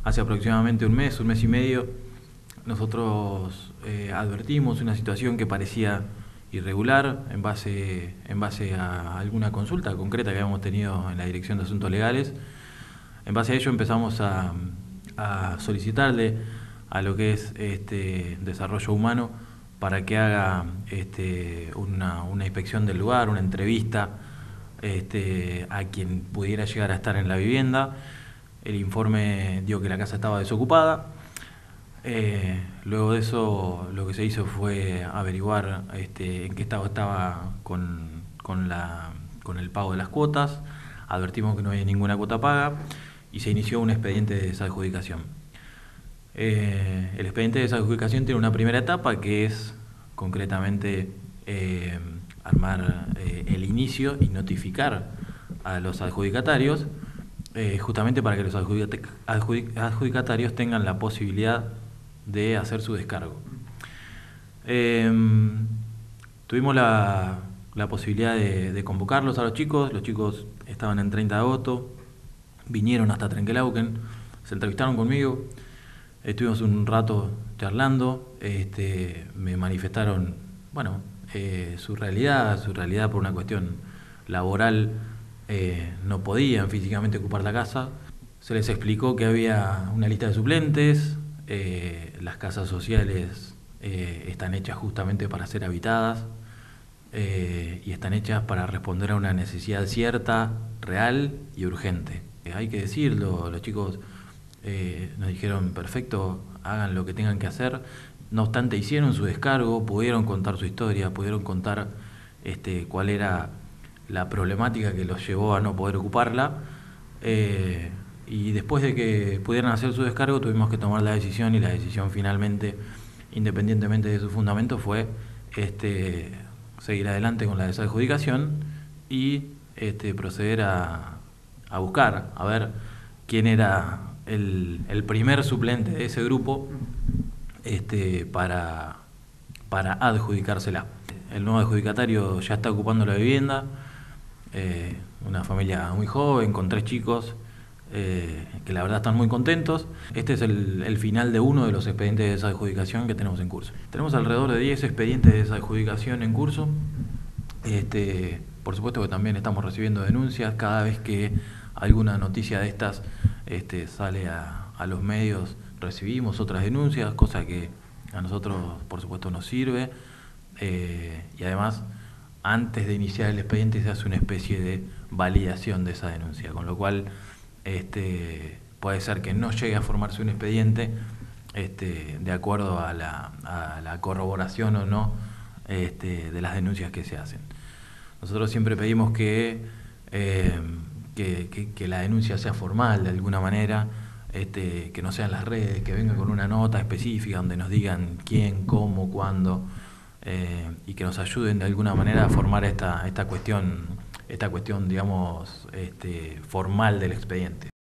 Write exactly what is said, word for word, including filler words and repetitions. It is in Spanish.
Hace aproximadamente un mes, un mes y medio, nosotros eh, advertimos una situación que parecía irregular en base, en base a alguna consulta concreta que habíamos tenido en la Dirección de Asuntos Legales. En base a ello empezamos a, a solicitarle a lo que es este Desarrollo Humano para que haga este, una, una inspección del lugar, una entrevista este, a quien pudiera llegar a estar en la vivienda. El informe dio que la casa estaba desocupada. Eh, luego de eso lo que se hizo fue averiguar este, en qué estado estaba con, con, la, con el pago de las cuotas. Advertimos que no había ninguna cuota paga y se inició un expediente de desadjudicación. Eh, el expediente de desadjudicación tiene una primera etapa que es concretamente eh, armar eh, el inicio y notificar a los adjudicatarios eh, justamente para que los adjudicatarios tengan la posibilidad de hacer su descargo. Eh, tuvimos la, la posibilidad de, de convocarlos a los chicos. Los chicos estaban en treinta de agosto, vinieron hasta Trenquelauquen, se entrevistaron conmigo, estuvimos un rato charlando, este, me manifestaron, bueno, eh, su realidad, su realidad por una cuestión laboral, eh, no podían físicamente ocupar la casa. Se les explicó que había una lista de suplentes, eh, las casas sociales eh, están hechas justamente para ser habitadas eh, y están hechas para responder a una necesidad cierta, real y urgente. Eh, hay que decirlo, los chicos eh, nos dijeron, perfecto, hagan lo que tengan que hacer. No obstante, hicieron su descargo, pudieron contar su historia, pudieron contar este, cuál era la problemática que los llevó a no poder ocuparla. Eh, y después de que pudieran hacer su descargo, tuvimos que tomar la decisión, y la decisión finalmente, independientemente de su fundamento, fue este, seguir adelante con la desadjudicación y este, proceder a, a buscar, a ver quién era el, el primer suplente de ese grupo este, para, para adjudicársela. El nuevo adjudicatario ya está ocupando la vivienda, eh, una familia muy joven, con tres chicos, eh, que la verdad están muy contentos. Este es el, el final de uno de los expedientes de desadjudicación que tenemos en curso. Tenemos alrededor de diez expedientes de desadjudicación en curso. Este, por supuesto que también estamos recibiendo denuncias. Cada vez que alguna noticia de estas este, sale a, a los medios, recibimos otras denuncias, cosa que a nosotros por supuesto nos sirve. Eh, y además, antes de iniciar el expediente se hace una especie de validación de esa denuncia, con lo cual este, puede ser que no llegue a formarse un expediente este, de acuerdo a la, a la corroboración o no este, de las denuncias que se hacen. Nosotros siempre pedimos que, eh, que, que, que la denuncia sea formal de alguna manera, este, que no sean las redes, que venga con una nota específica donde nos digan quién, cómo, cuándo, eh, y que nos ayuden de alguna manera a formar esta, esta cuestión, esta cuestión digamos, este, formal del expediente.